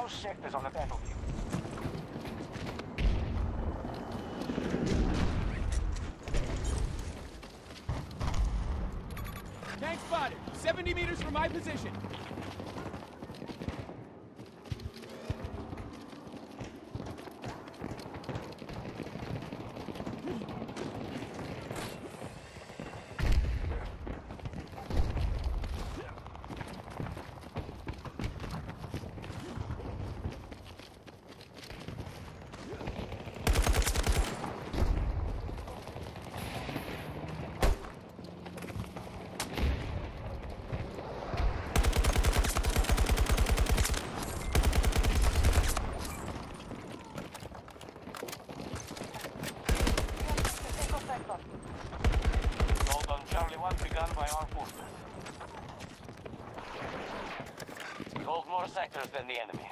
most sectors on the battlefield. Tank spotted! 70 meters from my position! Assault on Charlie 1 begun by our forces. We hold more sectors than the enemy.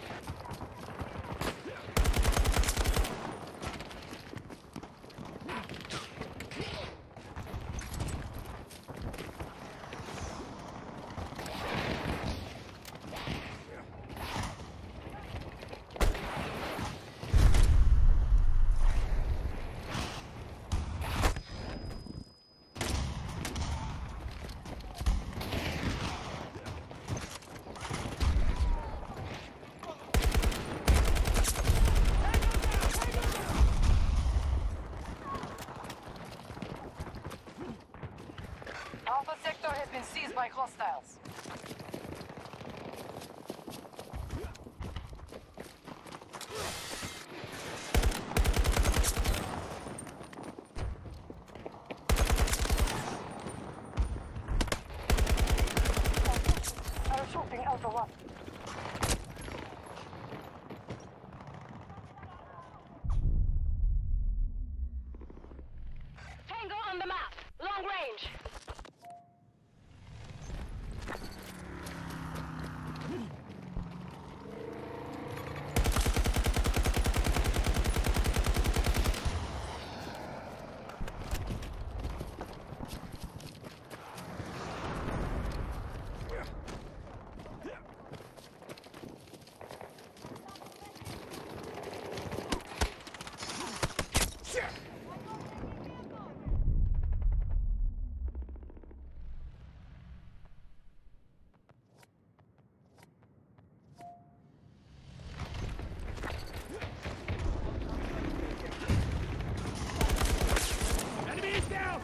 Alpha sector has been seized by hostiles. Parachuting Alpha 1. Tango on the map. Long range. Enemy is down!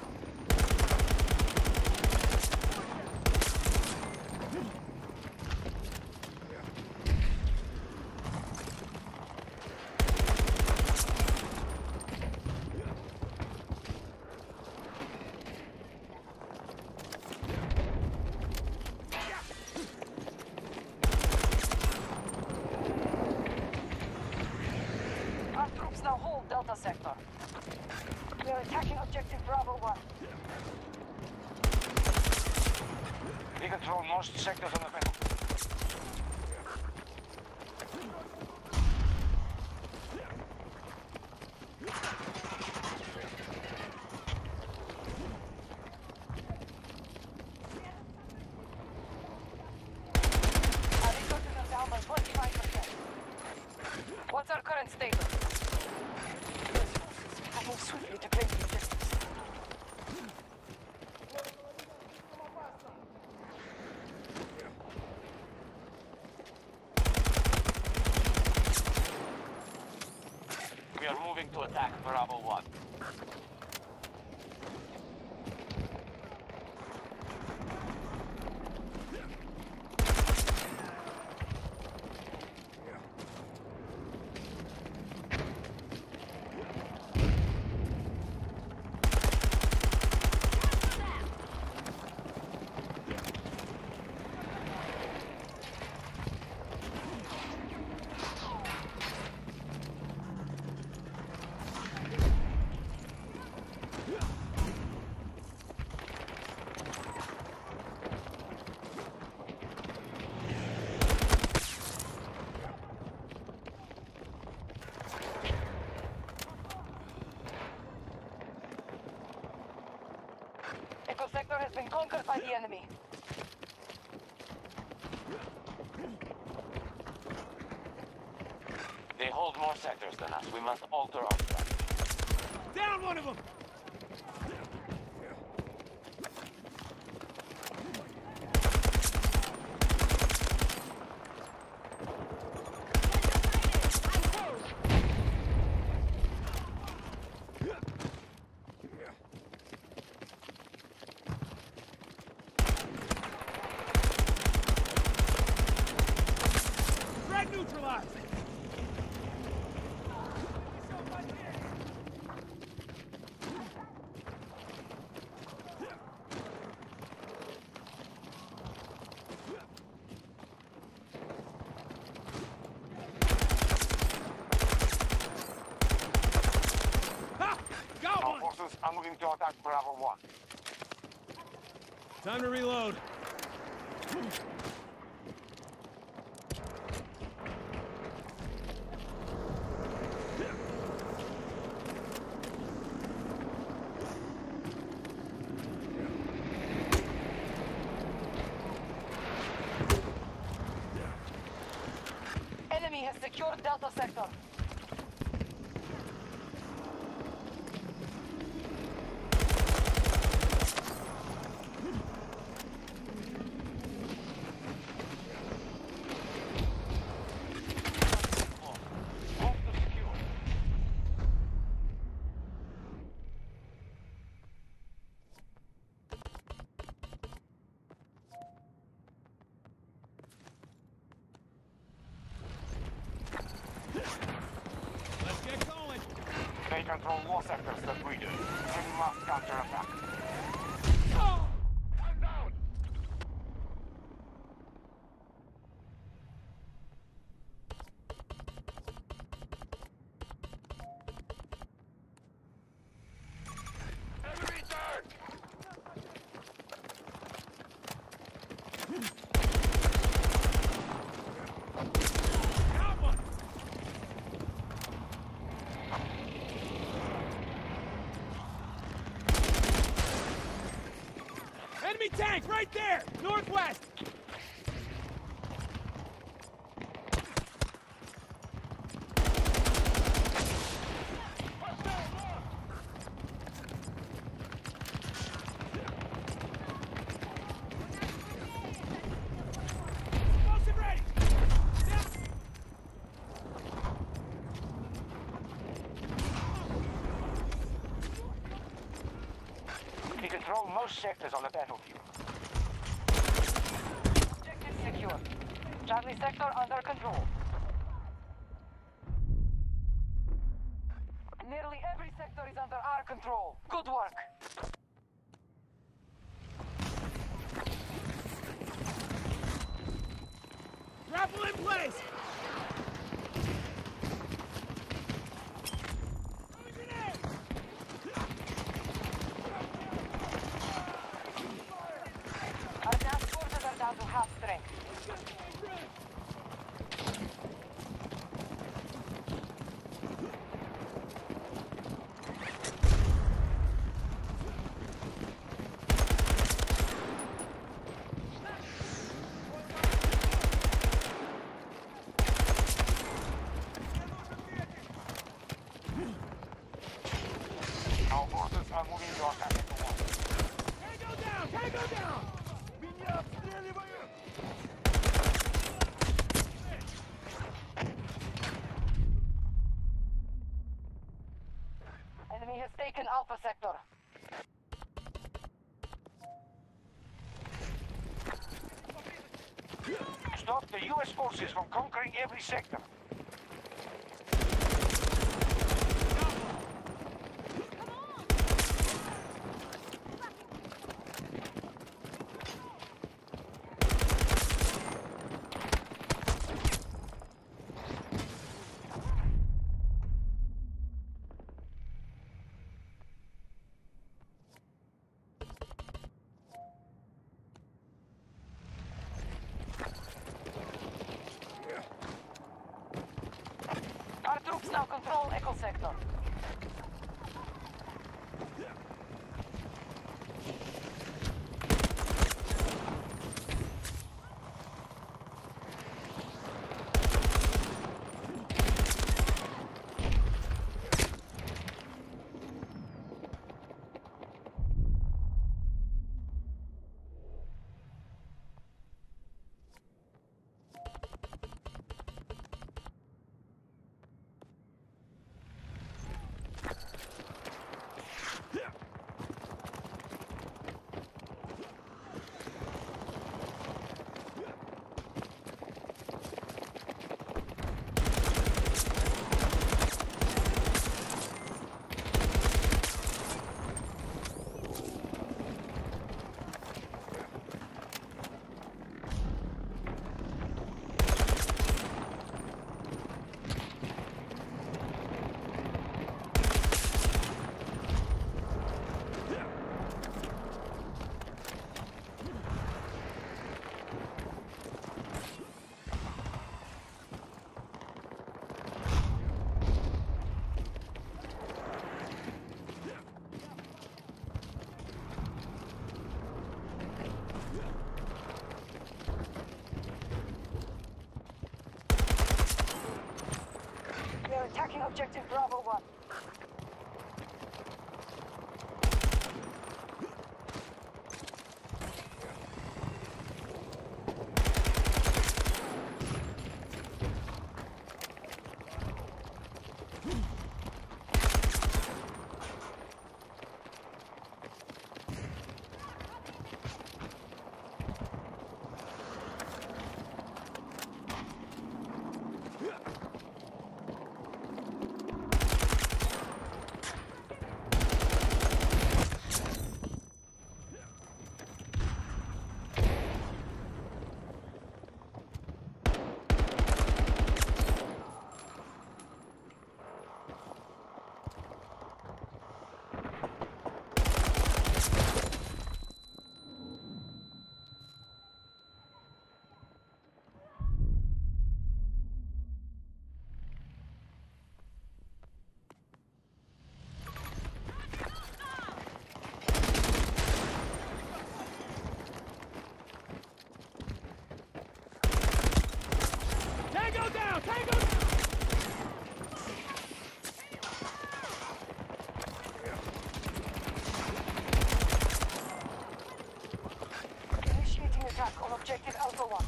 Our troops now hold Delta sector. We are attacking objective Bravo 1. We control most sectors on the battlefield. Our resources are down by 25%. What's our current status? I move swiftly to claim the objectives. We are moving to attack Bravo 1. Echo sector has been conquered by the enemy. hold more sectors than us. We must alter our strategy. Down one of them! Frag neutralized! Ha! Got Our one! forces are moving to attack Bravo 1. Time to reload. Enemy has secured Delta Sector. Hold to secure. Let's get going. They control more sectors than we do. We must counterattack. Oh! I'm down! Enemy turn! Got one! Enemy tank right there! Northwest! Explosive ready! Down! We control most sectors on the battlefield. Objective secure. Charlie Sector under control. Nearly every sector is under our control. Good work. Grapple in place! Grenade! Our task forces are down to half strength. Our forces are moving to attack Echo 1. Tango down! Tango down! Меня обстреливают! Enemy has taken Alpha Sector. Stop the US forces from conquering every sector. Our troops now control Echo Sector. objective Bravo 1. Tango down! Tango down! Initiating attack on objective Alpha 1.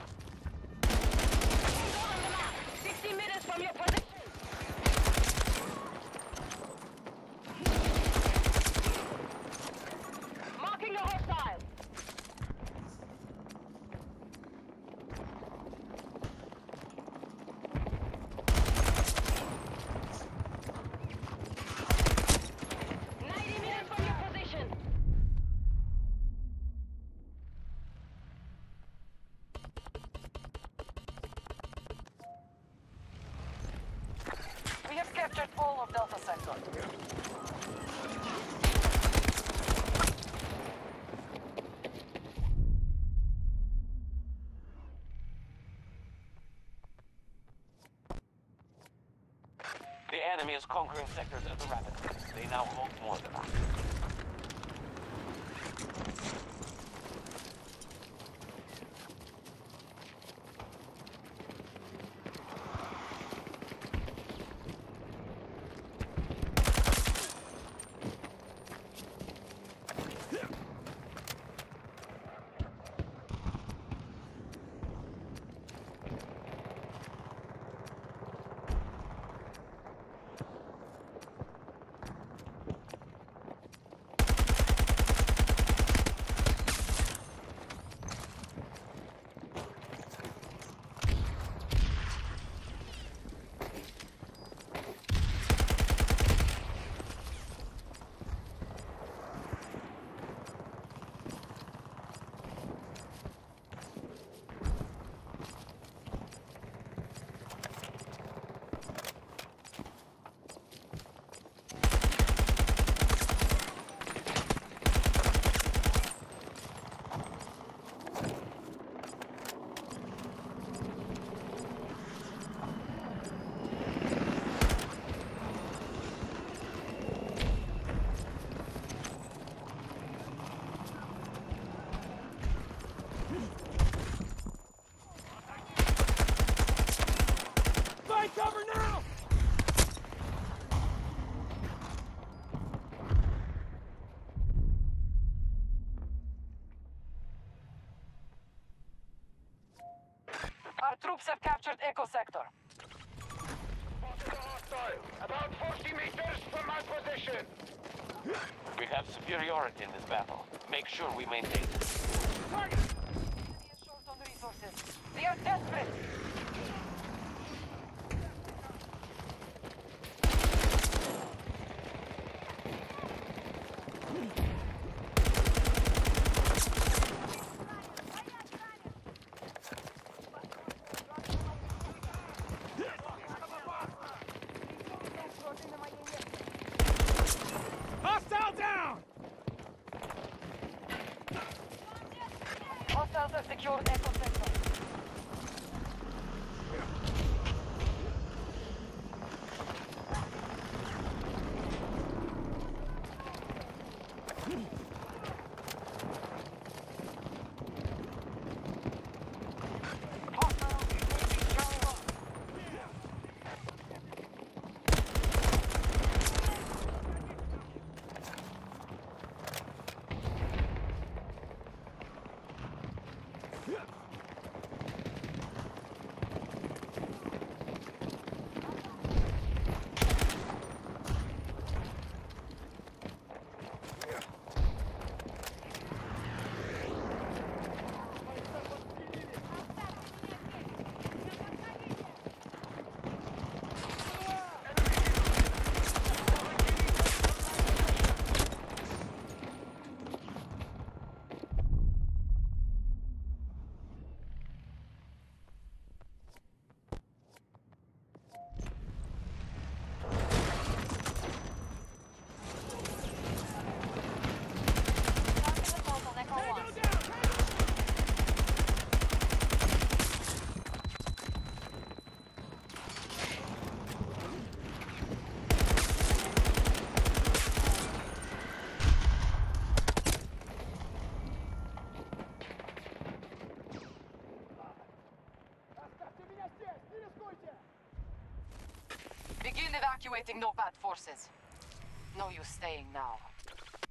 Tango on the map. 60 meters from your position. Marking a hostile. We have captured all of Delta Sector. The enemy is conquering sectors at the rapid. They now hold more than us. Find cover now! Our troops have captured Echo Sector. About 40 meters from my position. We have superiority in this battle. Make sure we maintain it. Target! Enemy is short on resources. They are desperate. Hostile down! Hostiles have secured Echo Sector. Hostiles taking Charlie 1. Evacuating NOPAD forces. No use staying now.